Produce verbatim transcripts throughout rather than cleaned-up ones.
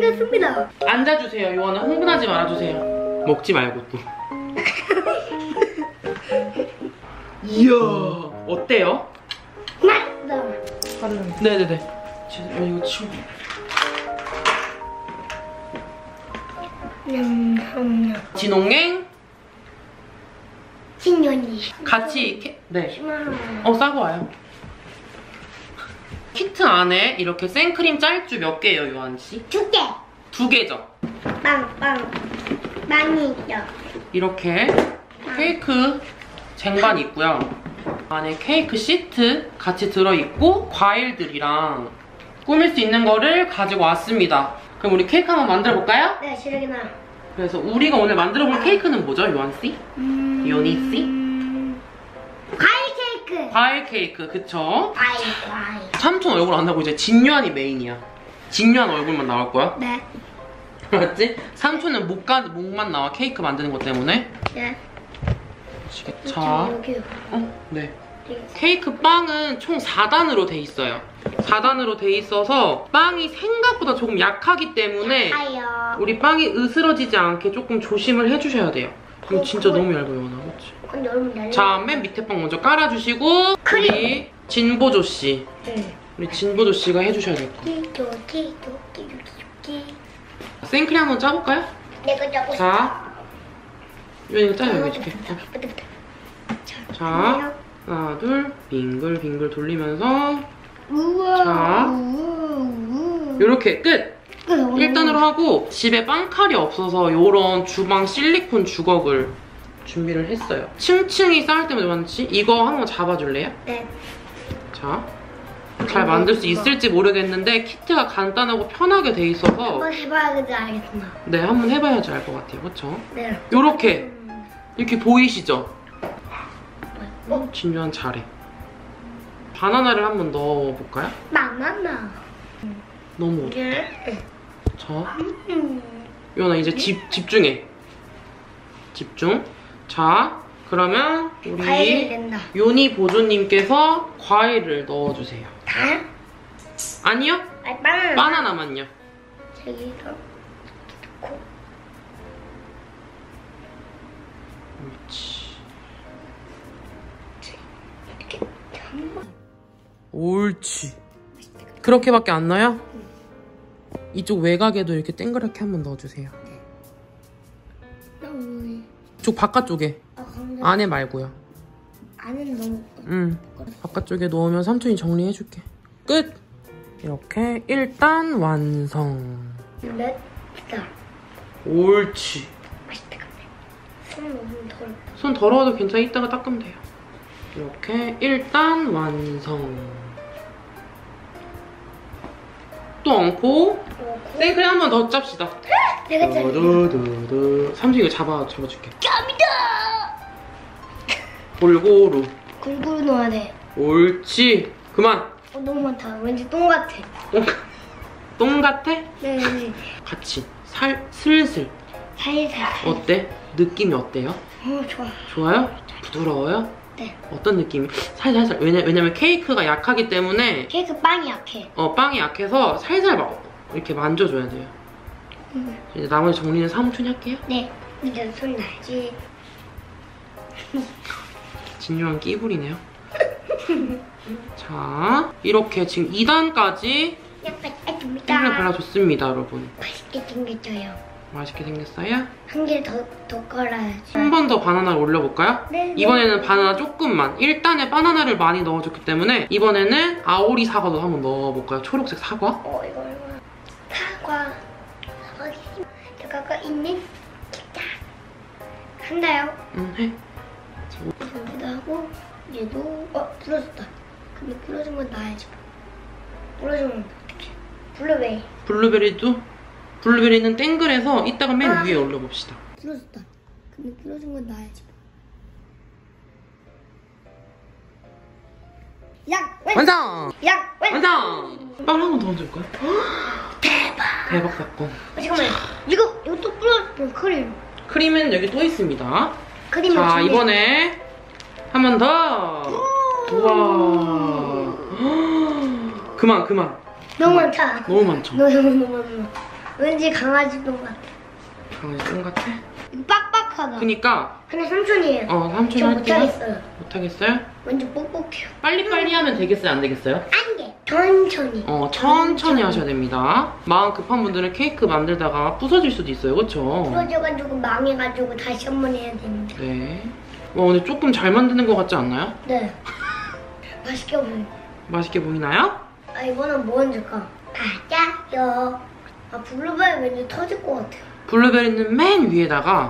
생겼습니다. 앉아주세요. 요한아 흥분하지 말아주세요. 먹지 말고 또. 이야 어때요? 맛있어. 네네네. 이거 치워. 음, 진홍행 진연이 같이 캐... 네. 음. 어 싸고 와요. 키트 안에 이렇게 생크림 짤주 몇 개예요, 요한 씨? 두 개. 두 개죠. 빵빵 많이 있죠. 이렇게 케이크 쟁반 있고요. 안에 케이크 시트 같이 들어있고 과일들이랑 꾸밀 수 있는 거를 가지고 왔습니다. 그럼 우리 케이크 한번 만들어 볼까요? 네, 시작이나. 그래서 우리가 오늘 만들어 볼 케이크는 뭐죠, 요한 씨? 음... 요니 씨? 과일 케이크. 과일 케이크, 그쵸? 과일 과일. 삼촌 얼굴 안 나오고 이제 진유한이 메인이야. 진유한 얼굴만 나올 거야. 네. 알았지? 삼촌은 목가, 목만 나와, 케이크 만드는 것 때문에. 네. 자, 여기. 어, 네. 케이크 빵은 총 사 단으로 돼 있어요. 사 단으로 돼 있어서 빵이 생각보다 조금 약하기 때문에 아요. 우리 빵이 으스러지지 않게 조금 조심을 해주셔야 돼요. 이거 진짜 너무 얇아요, 나 그치? 근데 얼굴 날려. 자, 맨 밑에 빵 먼저 깔아주시고 우리 진보조 씨, 네. 우리 진보조 씨가 해주셔야 될 거. 티도 티도 티도 티도. 생크림 한번 짜볼까요? 내가 짜고 싶어. 자, 이거 짜요 여기 이렇게. 자, 하나, 둘, 빙글 빙글 돌리면서 우와. 자, 우와. 요렇게 끝! 일 단으로 하고 집에 빵칼이 없어서 요런 주방 실리콘 주걱을 준비를 했어요. 층층이 쌓을 때마다 많지? 이거 한번 잡아줄래요? 네. 자, 잘 만들 수 있을지 모르겠는데 키트가 간단하고 편하게 돼 있어서 한번 해봐야지 알겠구나. 네, 한번 해봐야지 알 것 같아요. 그쵸? 네. 요렇게 이렇게 보이시죠? 어? 진유한 잘해. 바나나를 한번 넣어볼까요? 바나나. 너무 어렵다. 네. 자, 음. 요나 이제 집, 집중해. 집중. 자, 그러면 과일을 우리 낸다. 요니 보조님께서 과일을 넣어주세요. 다? 아니요? 아니, 바나나. 바나나만요. 저기서 넣고. 옳지. 이렇게 한 번. 옳지. 그렇게밖에 안 나요? 이쪽 외곽에도 이렇게 땡그랗게 한번 넣어주세요. 너무. 이쪽 바깥쪽에. 아, 근데 안에 말고요. 안은 너무. 응. 바깥쪽에 넣으면 삼촌이 정리해줄게. 끝! 이렇게 일 단 완성. 렛다. 옳지. 맛있다 근데. 손 너무 더럽다. 손 더러워도 괜찮아. 이따가 닦으면 돼요. 이렇게 일 단 완성. 또 얹고 생크림 한 번 더 짭시다. 내가 짜. 두두두두. 삼촌 이거 잡아, 잡아줄게. 짭이다. 골고루. 골고루 넣어야 돼. 옳지. 그만. 어, 너무 많다. 왠지 똥 같아. 똥, 똥 같아? 네, 네. 같이 살, 슬슬. 살살. 어때? 느낌이 어때요? 어, 좋아. 좋아요? 부드러워요? 네. 어떤 느낌이? 살살살. 왜냐, 왜냐면 케이크가 약하기 때문에 케이크 빵이 약해. 어, 빵이 약해서 살살 막 이렇게 만져줘야 돼요. 음. 이제 나머지 정리는 사무촌이 할게요. 네. 이제 손 나지. 진유한 끼부리네요. 자, 이렇게 지금 이 단까지 약간 땡을 아닙니다. 발라줬습니다, 여러분. 맛있게 생겼어요. 맛있게 생겼어요? 한 개 더 더 깔아야지. 한 번 더 바나나를 올려볼까요? 네. 이번에는 바나나 조금만. 일 단에 바나나를 많이 넣어줬기 때문에 이번에는 아오리 사과도 한번 넣어볼까요? 초록색 사과? 어, 이거 이거. 사과. 사과기. 사과가 있는 기타. 한다요. 응, 해. 여기도 하고 얘도 어 부러졌다. 근데 부러진 건 놔야지. 부러지면 어떡해. 블루베리. 블루베리도? 블루베리는 땡글해서 이따가 맨 아. 위에 올려봅시다. 부러졌다. 근데 부러진 건 놔야지. 약 완성! 약 완성! 빵을 한 번 더 얹을까요? 대박. 대박 사건. 어, 잠깐만. 이거 이거 또 부러졌던 크림. 크림은 여기 또 있습니다. 크림을 자, 준비. 이번에 한 번 더. 우와. 그만, 그만. 너무 많다. 너무 많죠? 너무 너무 너무. 왠지 강아지 똥 같아. 강아지 똥 같아? 이거 빡빡하다. 그니까 근데 삼촌이에요. 어 삼촌 저 할게요. 못하겠어요. 못하겠어요? 완전 뻑뻑해요. 빨리빨리 하면 되겠어요? 안 되겠어요? 안 돼. 천천히. 어 천천히 하셔야 됩니다. 마음 급한 분들은 케이크 만들다가 부서질 수도 있어요. 그쵸? 부러져가지고 망해가지고 다시 한 번 해야 됩니다. 네. 와 근데 조금 잘 만드는 것 같지 않나요? 네. 맛있게 보여. 맛있게 보이나요? 아 이거는 뭐 얹을까? 맞아요. 아 블루베리 왠지 터질 것 같아요. 블루베리는 맨 위에다가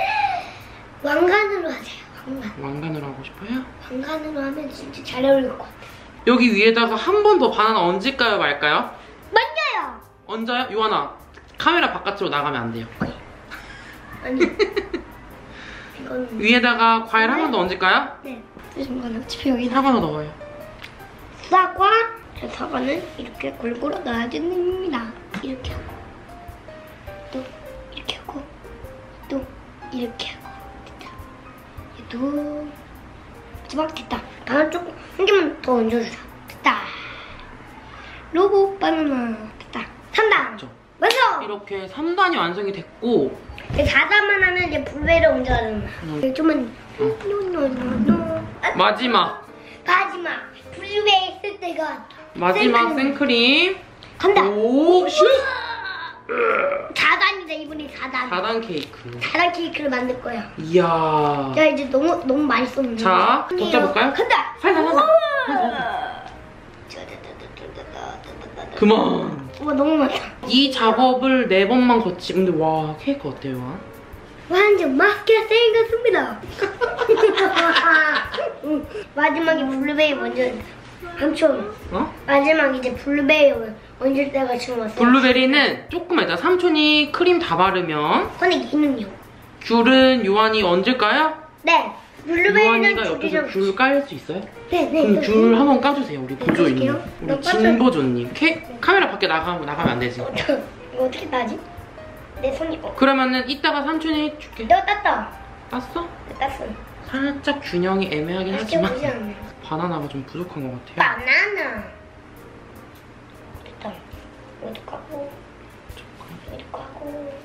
왕관으로 하세요. 왕관. 왕관으로 하고 싶어요? 왕관으로 하면 진짜 잘 어울릴 것 같아요. 여기 위에다가 한 번 더 바나나 얹을까요 말까요? 맞아요. 얹어요? 요하나 카메라 바깥으로 나가면 안 돼요. 아니. 이거는 위에다가 과일 한 번 더 얹을까요? 네. 잠깐만 어차피 여기 사과도 넣어요. 사과. 자, 사과는 이렇게 골고루 넣어야 됩니다. 이렇게 하고 또 이렇게 하고 또 이렇게 하고 됐다. 또 마지막 됐다. 다음 조금 한 개만 더 얹어주자. 됐다. 로고 바나나 됐다. 삼 단. 그렇죠. 완성. 이렇게 삼 단이 완성이 됐고 사 단만 하면 이제 블루베리 얹어야 된다. 음. 좀만 응. 노노노노. 마지막 마지막 블루베리 쓸 때가 마지막 생크림. 생크림. 간다. 오 슛! 사 단이다 이번에 사 단. 사 단 케이크. 사 단 케이크를 만들 거야. 이야. 야 이제 너무 너무 많이 썼는데. 자, 덮쳐볼까요? 간다. 살살 살살. 그만. 와 너무 많다. 이 작업을 네 번만 거치. 근데 와 케이크 어때요? 와? 완전 맛있게 생겼습니다. 응, 마지막에 블루베리 먼저 삼촌. 어? 마지막 이제 블루베리 얹을 때가 지금 왔어요. 블루베리는 조금만 있다. 삼촌이 크림 다 바르면 근데 얘는요? 귤은 요한이 얹을까요? 네. 블루베리는 요한이가 옆에서 줄이랑 귤 깔 수 있어요? 네, 네. 그럼 네. 귤 한번 까주세요. 우리 보조님. 까줄게요. 우리 너 진보조님. 케, 카메라 밖에 나가면 나가면 안 되지. 어, 저, 이거 어떻게 따지? 내 손이 어. 그러면은 이따가 삼촌이 해줄게. 내가 땄다. 땄어? 내 땄어. 살짝 균형이 애매하긴 맛있게 하지만 보지 않네. 바나나가 좀 부족한 것 같아요. 바나나. 됐다. 이것도 까고. 이것도 까고.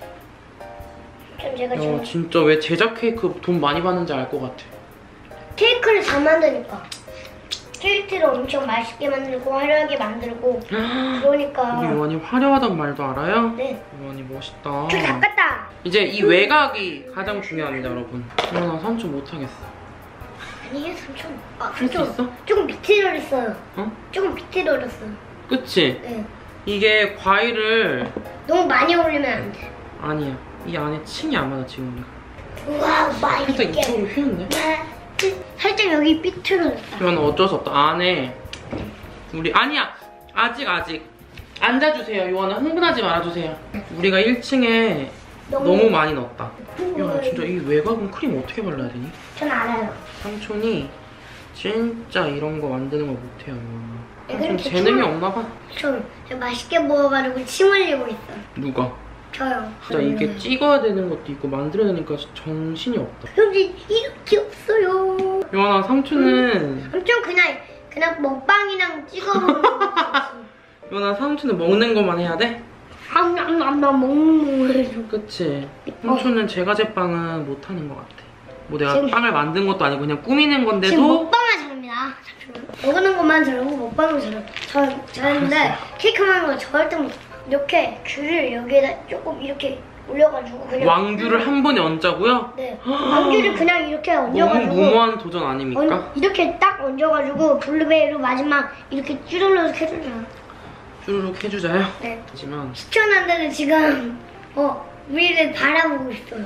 좀 제가 야 지금 진짜 왜 제작 케이크 돈 많이 받는지 알 것 같아. 케이크를 잘 만드니까. 케이크를 엄청 맛있게 만들고 화려하게 만들고 그러니까. 우리 요한이 화려하단 말도 알아요? 네. 요한이 멋있다. 저 닦았다. 이제 이 외곽이 가장 중요합니다 여러분. 요한아 삼촌 못하겠어. 아니에요 삼촌. 아, 할 수 삼촌. 있어? 조금 비틀어 했어요. 어? 조금 비틀어 했어요. 그치? 네. 이게 과일을 너무 많이 올리면 안 돼. 아니야 이 안에 층이 안 맞아 지금 우리가. 우와 살짝 맛있게. 이쪽으로 휘었네. 살짝 여기 삐뚤어졌다. 이건 어쩔 수 없다. 안에 우리 아니야 아직 아직 앉아주세요. 요한아 흥분하지 말아주세요. 우리가 일 층에 너무, 너무 많이 넣었다. 야 진짜 이 외곽은 크림 어떻게 발라야 되니? 전 알아요. 삼촌이 진짜 이런 거 만드는 거 못해요. 삼촌 그렇게 재능이 춤을- 없나 봐. 전 맛있게 먹어가지고 침 흘리고 있어요. 누가? 저요. 진짜 이게 찍어야 되는 것도 있고 만들어야 되니까 정신이 없다. 여기 이렇게 없어요. 요한아 삼촌은 엄청 그냥 그냥 먹방이랑 찍어 먹는 거. 요한아 삼촌은 먹는 것만 해야 돼? 함남남남 먹는 거. 그치? 삼촌은 제과 제빵은 못하는 것 같아. 뭐 내가 지금- 빵을 만든 것도 아니고 그냥 꾸미는 건데도 지금 먹방을 잘합니다. 잠시만요. 먹는 것만 잘하고 먹방을 잘해요. 저 잘하는데 케이크 만드는 거 절대 못. 이렇게 귤을 여기에다 조금 이렇게 올려가지고 그냥. 왕귤을 한 번에 얹자고요? 네. 왕귤을 그냥 이렇게 너무 얹어가지고. 무모한 도전 아닙니까? 얹- 이렇게 딱 얹어가지고 블루베리로 마지막 이렇게 쭈르륵 해주잖아. 쭈루룩 해주자요. 네. 하지만 시청자들은 지금 어 우리를 바라보고 있어요.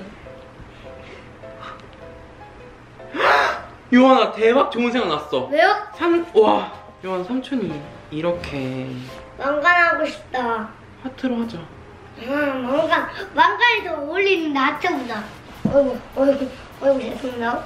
요한아 대박 좋은 생각 났어. 왜요? 삼, 와 요한 삼촌이 이렇게 왕관하고 싶다. 하트로 하자. 음, 왕관 왕관이 더 어울리는데 하트보다. 어이구 어이구 어이구 죄송합니다.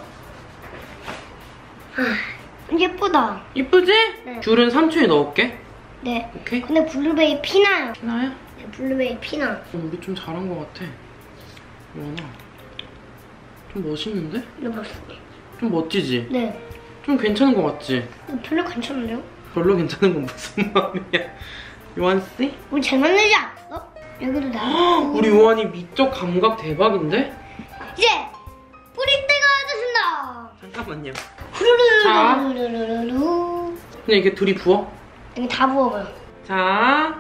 아 예쁘다. 이쁘지? 네. 귤은 삼촌이 넣을게. 네. 오케이? 근데 블루베리 피나요. 나요? 네, 블루베리 피나. 어, 우리 좀 잘한 것 같아. 요한아 좀 멋있는데? 이거 멋있네. 좀 멋지지? 네. 좀 괜찮은 것 같지? 이거 별로 괜찮은데요? 별로 괜찮은 건 무슨 마음이야? 요한씨? 우리 잘 만들지 않았어? 여기도 나오고. 우리 요한이 미적 감각 대박인데? 이제 뿌릴 때가 됐습니다. 잠깐만요. 자. 그냥 이렇게 둘이 부어? 여기 다 부어봐요. 자.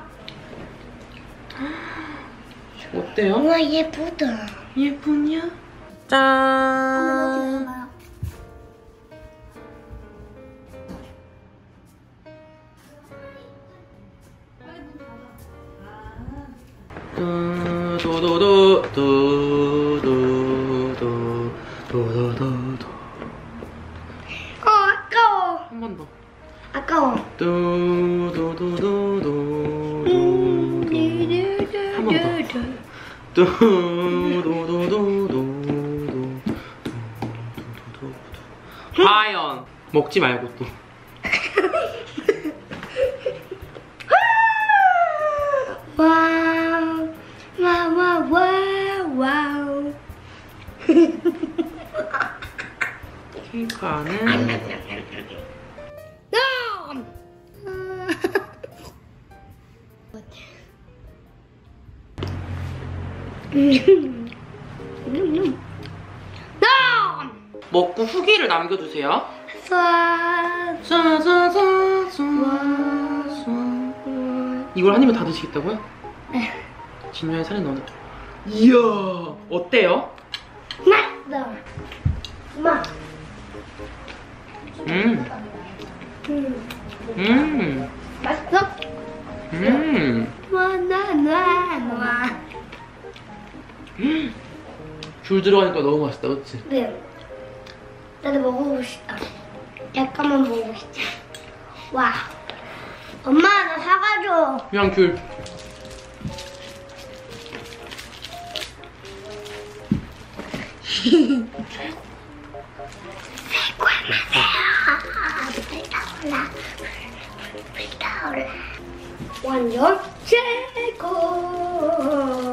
어때요? 우와 예쁘다. 예쁘냐? 짠. 도도도 도도도 도도도. 어 아까워. 한 번 더. 아까워. 도도도도도. 한 번 더. 도도도도도. 과연 먹지 말고 또. 와우 와우 와우 와우 와우. 케이크 안에 먹고 후기를 남겨주세요. 이걸 한 입에 다 드시겠다고요? 네. 진주의 살에 넣어. 이야, 어때요? 맛있어. 맛. 음, 음. 음, 맛있어? 음. 와나나나. 줄 들어가니까 너무 맛있다, 그치? 네. 나도 먹어보고 싶다. 약간만 먹어보고 싶다. 와. 엄마 나 사가줘. 그냥 귤. 불타올라. 불타올라. 완전 최고.